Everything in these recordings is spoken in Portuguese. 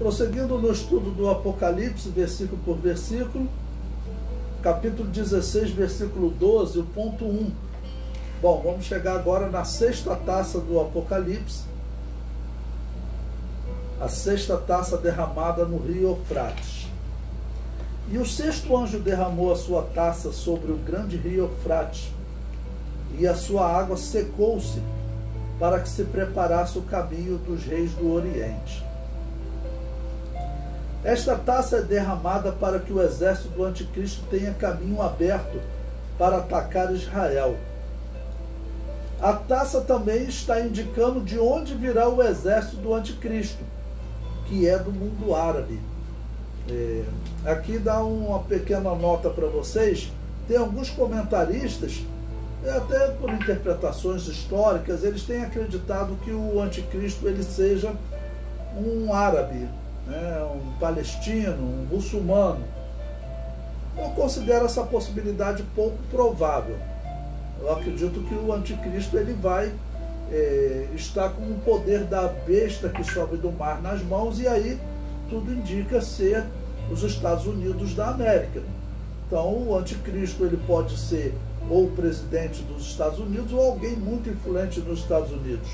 Prosseguindo no estudo do Apocalipse, versículo por versículo, capítulo 16, versículo 12, o ponto 1. Bom, vamos chegar agora na sexta taça do Apocalipse, a sexta taça derramada no rio Eufrates. E o sexto anjo derramou a sua taça sobre o grande rio Eufrates, e a sua água secou-se, para que se preparasse o caminho dos reis do Oriente. Esta taça é derramada para que o exército do anticristo tenha caminho aberto para atacar Israel. A taça também está indicando de onde virá o exército do anticristo, que é do mundo árabe. Aqui dá uma pequena nota para vocês. Tem alguns comentaristas, até por interpretações históricas, eles têm acreditado que o anticristo ele seja um árabe, um palestino, um muçulmano. Eu considero essa possibilidade pouco provável. Eu acredito que o anticristo ele vai estar com o poder da besta que sobe do mar nas mãos, e aí tudo indica ser os Estados Unidos da América. Então o anticristo ele pode ser ou o presidente dos Estados Unidos ou alguém muito influente nos Estados Unidos.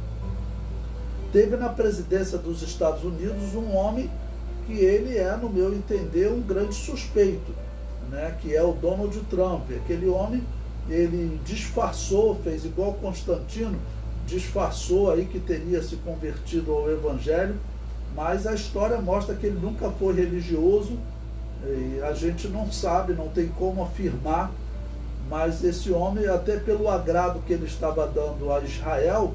Teve na presidência dos Estados Unidos um homem que ele é, no meu entender, um grande suspeito, que é o Donald Trump. Aquele homem, ele disfarçou, fez igual Constantino, disfarçou aí que teria se convertido ao Evangelho, mas a história mostra que ele nunca foi religioso, e a gente não sabe, não tem como afirmar, mas esse homem, até pelo agrado que ele estava dando a Israel,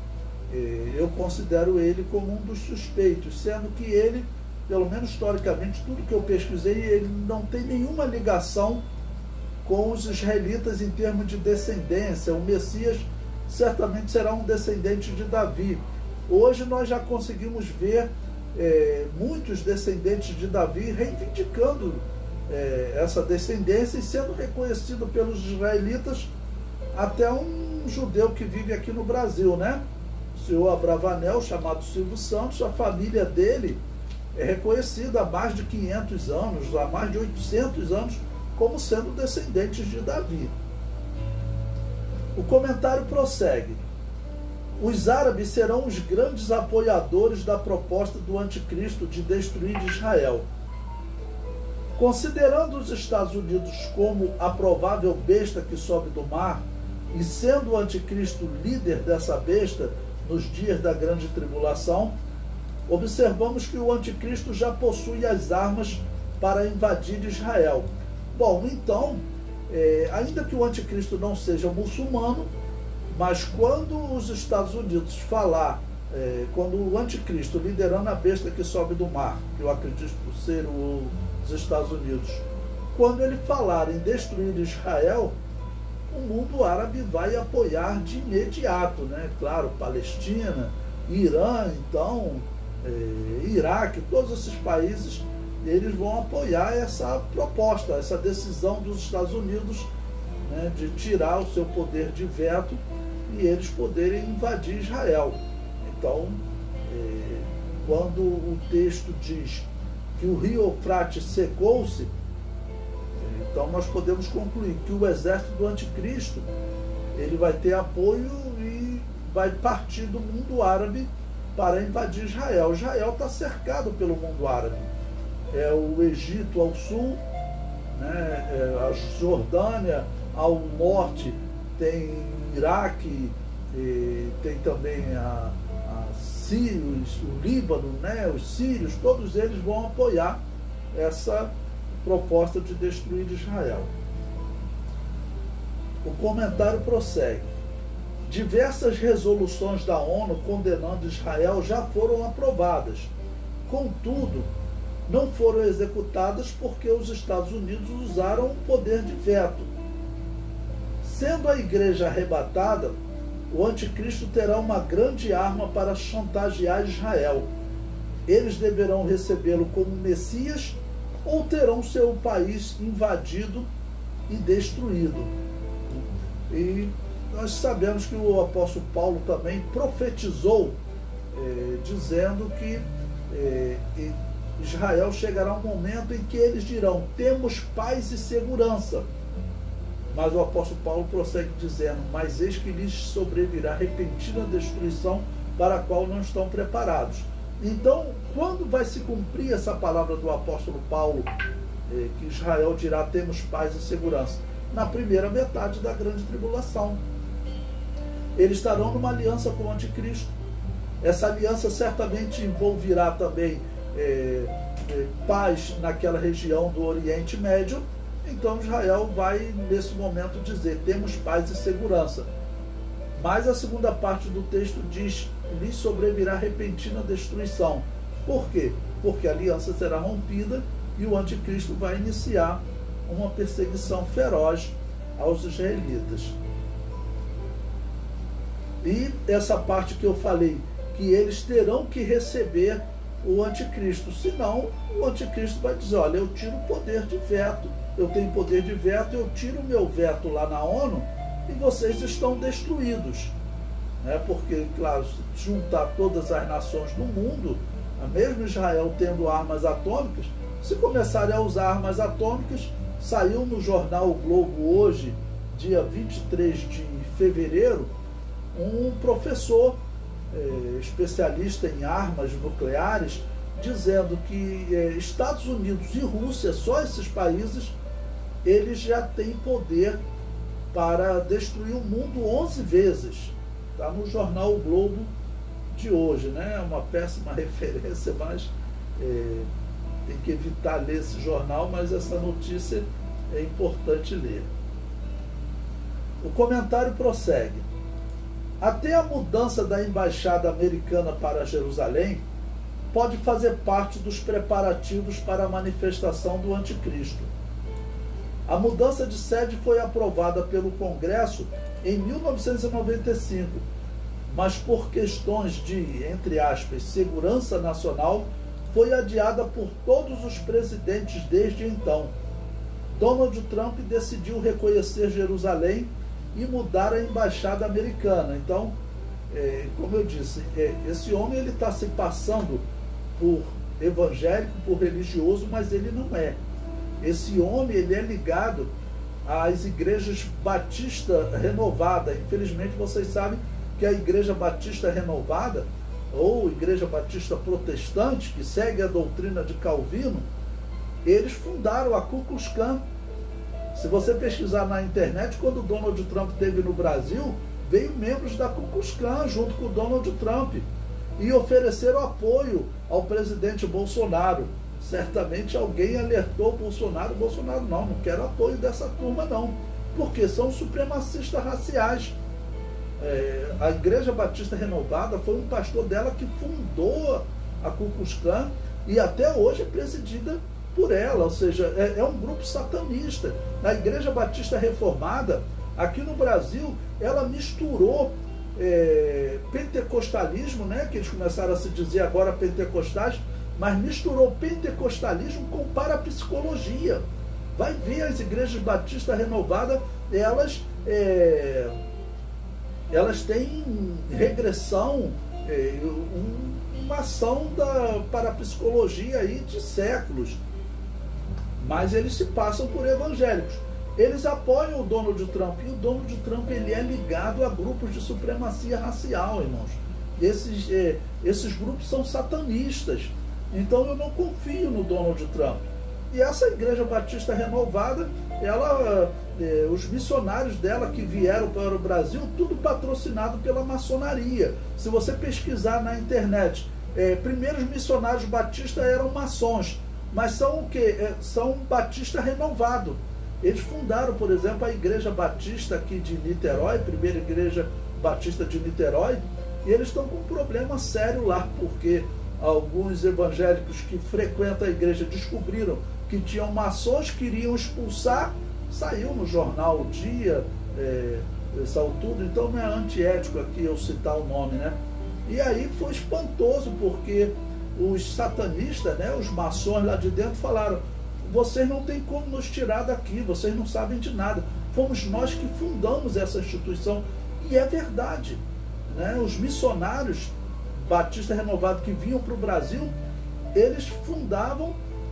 eu considero ele como um dos suspeitos, sendo que ele, pelo menos historicamente, tudo que eu pesquisei, ele não tem nenhuma ligação com os israelitas em termos de descendência. O Messias certamente será um descendente de Davi. Hoje nós já conseguimos ver muitos descendentes de Davi reivindicando essa descendência e sendo reconhecido pelos israelitas, até um judeu que vive aqui no Brasil, O senhor Abravanel, chamado Silvio Santos, a família dele é reconhecida há mais de 500 anos, há mais de 800 anos, como sendo descendentes de Davi. O comentário prossegue. Os árabes serão os grandes apoiadores da proposta do anticristo de destruir Israel. Considerando os Estados Unidos como a provável besta que sobe do mar, e sendo o anticristo líder dessa besta nos dias da grande tribulação, observamos que o anticristo já possui as armas para invadir Israel. Bom, então, ainda que o anticristo não seja muçulmano, mas quando os Estados Unidos falar, quando o anticristo liderando a besta que sobe do mar, que eu acredito ser os Estados Unidos, quando ele falar em destruir Israel, o mundo árabe vai apoiar de imediato, Claro, Palestina, Irã, então, Iraque, todos esses países, eles vão apoiar essa proposta, essa decisão dos Estados Unidos, de tirar o seu poder de veto e eles poderem invadir Israel. Então, quando o texto diz que o rio Eufrates secou-se, então nós podemos concluir que o exército do anticristo ele vai ter apoio e vai partir do mundo árabe para invadir Israel. Israel está cercado pelo mundo árabe. É o Egito ao sul, a Jordânia ao norte, tem Iraque, tem também a Sírios, o Líbano, os sírios, todos eles vão apoiar essa proposta de destruir Israel. O comentário prossegue. Diversas resoluções da ONU condenando Israel já foram aprovadas. Contudo, não foram executadas porque os Estados Unidos usaram o poder de veto. Sendo a igreja arrebatada, o anticristo terá uma grande arma para chantagear Israel. Eles deverão recebê-lo como Messias ou terão seu país invadido e destruído. E nós sabemos que o apóstolo Paulo também profetizou, dizendo que Israel chegará um momento em que eles dirão: temos paz e segurança. Mas o apóstolo Paulo prossegue dizendo: mas eis que lhes sobrevirá repentina destruição para a qual não estão preparados. Então, quando vai se cumprir essa palavra do apóstolo Paulo, que Israel dirá: temos paz e segurança? Na primeira metade da grande tribulação. Eles estarão numa aliança com o anticristo. Essa aliança certamente envolverá também paz naquela região do Oriente Médio. Então Israel vai nesse momento dizer: temos paz e segurança. Mas a segunda parte do texto diz: lhes sobrevirá repentina destruição. Por quê? Porque a aliança será rompida e o anticristo vai iniciar uma perseguição feroz aos israelitas. E essa parte que eu falei, que eles terão que receber o anticristo, senão o anticristo vai dizer: olha, eu tiro o poder de veto, eu tenho poder de veto, eu tiro o meu veto lá na ONU e vocês estão destruídos. Porque, claro, se juntar todas as nações do mundo, mesmo Israel tendo armas atômicas, se começarem a usar armas atômicas, saiu no jornal O Globo hoje, dia 23 de fevereiro, um professor especialista em armas nucleares, dizendo que Estados Unidos e Rússia, só esses países, eles já têm poder para destruir o mundo 11 vezes. Está no jornal O Globo de hoje, né? Uma péssima referência, mas tem que evitar ler esse jornal, mas essa notícia é importante ler. O comentário prossegue: até a mudança da embaixada americana para Jerusalém pode fazer parte dos preparativos para a manifestação do anticristo. A mudança de sede foi aprovada pelo Congresso em 1995, mas por questões de, entre aspas, segurança nacional, foi adiada por todos os presidentes desde então. Donald Trump decidiu reconhecer Jerusalém e mudar a embaixada americana. Então, como eu disse, esse homem ele está se passando por evangélico, por religioso, mas ele não é. Esse homem ele é ligado às igrejas Batista Renovada. Infelizmente, vocês sabem que a Igreja Batista Renovada, ou Igreja Batista Protestante, que segue a doutrina de Calvino, eles fundaram a Ku Klux Klan. Se você pesquisar na internet, quando o Donald Trump esteve no Brasil, veio membros da Ku Klux Klan junto com o Donald Trump e ofereceram apoio ao presidente Bolsonaro. Certamente alguém alertou o Bolsonaro: Bolsonaro, não quero apoio dessa turma não, porque são supremacistas raciais. A Igreja Batista Renovada, foi um pastor dela que fundou a Ku Klux Klan e até hoje é presidida por ela, ou seja, é um grupo satanista. A Igreja Batista Reformada, aqui no Brasil, ela misturou pentecostalismo, né, que eles começaram a se dizer agora pentecostais, mas misturou pentecostalismo com parapsicologia. Vai ver as igrejas Batista Renovada, elas têm regressão, uma ação da parapsicologia aí de séculos, mas eles se passam por evangélicos. Eles apoiam o Donald Trump, e o Donald Trump ele é ligado a grupos de supremacia racial, irmãos. Esses grupos são satanistas. Então eu não confio no Donald Trump. E essa Igreja Batista Renovada, os missionários dela que vieram para o Brasil, tudo patrocinado pela maçonaria. Se você pesquisar na internet, primeiros missionários batistas eram maçons, mas são o quê? São Batista Renovado. Eles fundaram, por exemplo, a Igreja Batista aqui de Niterói, primeira Igreja Batista de Niterói, e eles estão com um problema sério lá, porque alguns evangélicos que frequentam a igreja descobriram que tinham maçons que queriam expulsar, saiu no jornal O Dia, saiu tudo, então não é antiético aqui eu citar o nome, né? E aí foi espantoso, porque os satanistas, né, os maçons lá de dentro falaram: vocês não têm como nos tirar daqui, vocês não sabem de nada, fomos nós que fundamos essa instituição. E é verdade, né? Os missionários Batista Renovado que vinham para o Brasil, eles fundavam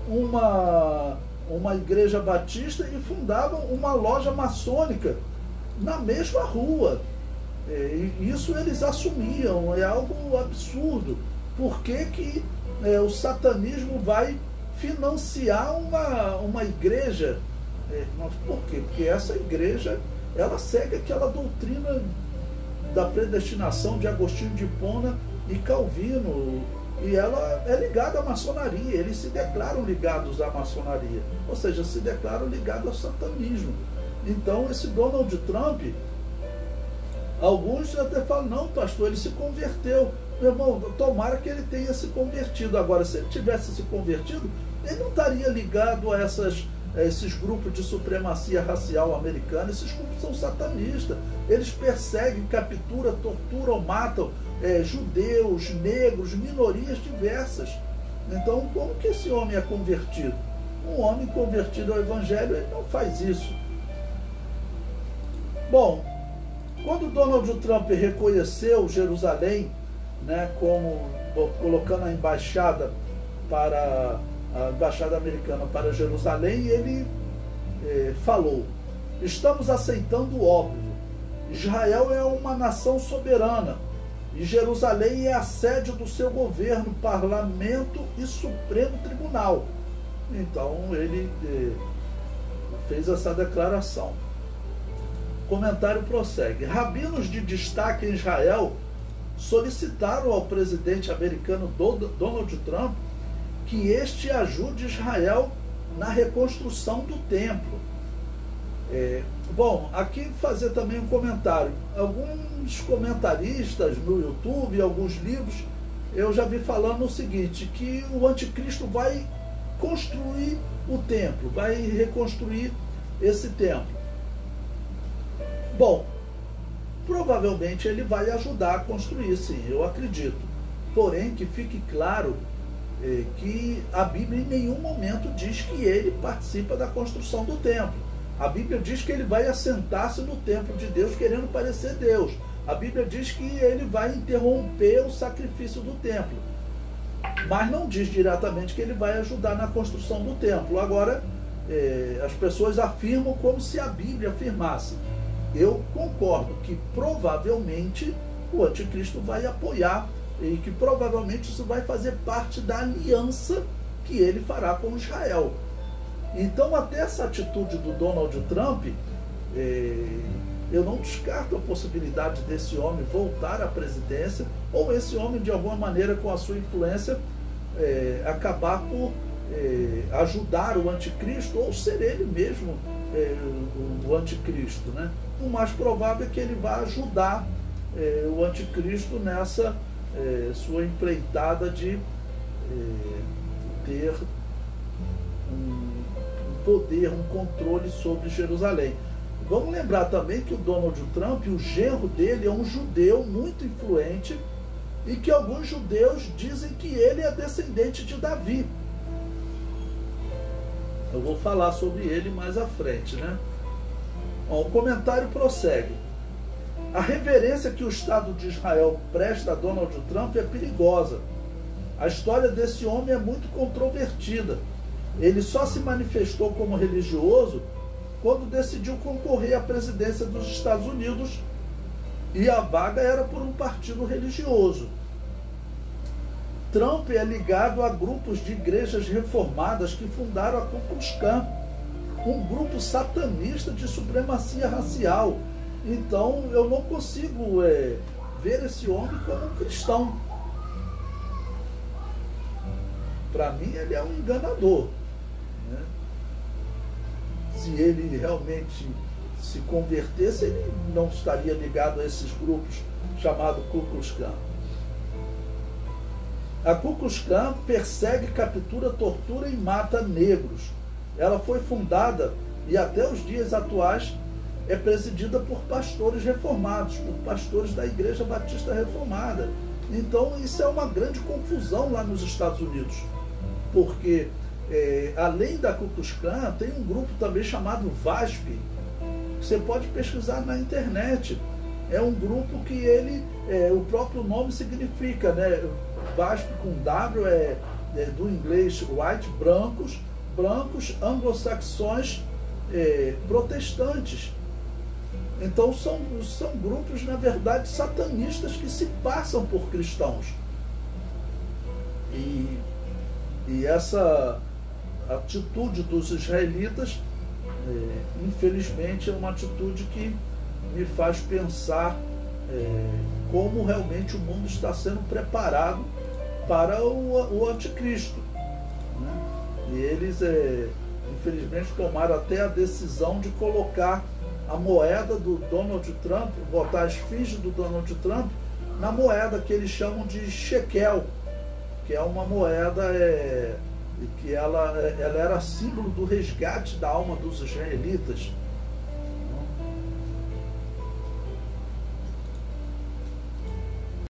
uma igreja batista e fundavam uma loja maçônica na mesma rua. Isso eles assumiam, é algo absurdo. Por que o satanismo vai financiar uma igreja? Mas por quê? Porque essa igreja, ela segue aquela doutrina da predestinação de Agostinho de Hipona e Calvino, e ela é ligada à maçonaria. Eles se declaram ligados à maçonaria, ou seja, se declaram ligados ao satanismo. Então esse Donald Trump, alguns até falam, não, pastor, ele se converteu. Meu irmão, tomara que ele tenha se convertido. Agora, se ele tivesse se convertido, ele não estaria ligado a esses grupos de supremacia racial americana. Esses grupos são satanistas. Eles perseguem, capturam, torturam, matam judeus, negros, minorias diversas. Então, como que esse homem é convertido? Um homem convertido ao Evangelho, ele não faz isso. Bom, quando Donald Trump reconheceu Jerusalém, né, colocando a embaixada americana para Jerusalém, ele falou: estamos aceitando o óbvio. Israel é uma nação soberana e Jerusalém é a sede do seu governo, parlamento e Supremo Tribunal. Então ele fez essa declaração. O comentário prossegue. Rabinos de destaque em Israel solicitaram ao presidente americano Donald Trump que este ajude Israel na reconstrução do templo. Bom, aqui fazer também um comentário. Alguns comentaristas no YouTube, alguns livros, eu já vi falando o seguinte, que o anticristo vai construir o templo, vai reconstruir esse templo. Bom, provavelmente ele vai ajudar a construir, sim, eu acredito. Porém, que fique claro que a Bíblia em nenhum momento diz que ele participa da construção do templo. A Bíblia diz que ele vai assentar-se no templo de Deus querendo parecer Deus. A Bíblia diz que ele vai interromper o sacrifício do templo. Mas não diz diretamente que ele vai ajudar na construção do templo. Agora, as pessoas afirmam como se a Bíblia afirmasse. Eu concordo que provavelmente o anticristo vai apoiar e que provavelmente isso vai fazer parte da aliança que ele fará com Israel. Então, até essa atitude do Donald Trump, eu não descarto a possibilidade desse homem voltar à presidência, ou esse homem, de alguma maneira, com a sua influência, acabar por ajudar o anticristo, ou ser ele mesmo o anticristo, né? O mais provável é que ele vá ajudar o anticristo nessa sua empreitada de ter um poder, um controle sobre Jerusalém. Vamos lembrar também que o Donald Trump, o genro dele, é um judeu muito influente e que alguns judeus dizem que ele é descendente de Davi. Eu vou falar sobre ele mais à frente, né? Bom, o comentário prossegue. A reverência que o Estado de Israel presta a Donald Trump é perigosa. A história desse homem é muito controvertida. Ele só se manifestou como religioso quando decidiu concorrer à presidência dos Estados Unidos e a vaga era por um partido religioso. Trump é ligado a grupos de igrejas reformadas que fundaram a Ku Klux Klan, um grupo satanista de supremacia racial. Então eu não consigo ver esse homem como um cristão. Para mim ele é um enganador, né? Se ele realmente se convertesse, ele não estaria ligado a esses grupos chamados Ku Klux Klan. A Ku Klux Klan persegue, captura, tortura e mata negros. Ela foi fundada e até os dias atuais é presidida por pastores reformados, por pastores da Igreja Batista Reformada. Então isso é uma grande confusão lá nos Estados Unidos, porque além da Ku Klux Klan, tem um grupo também chamado VASP. Você pode pesquisar na internet. É um grupo que o próprio nome significa, né? VASP com W do inglês white, brancos anglo-saxões protestantes. Então são grupos, na verdade, satanistas que se passam por cristãos. E essa atitude dos israelitas, infelizmente, é uma atitude que me faz pensar como realmente o mundo está sendo preparado para o anticristo, né? E eles, infelizmente, tomaram até a decisão de colocar a moeda do Donald Trump, botar a esfinge do Donald Trump na moeda que eles chamam de shekel, que é uma moeda que ela era símbolo do resgate da alma dos israelitas.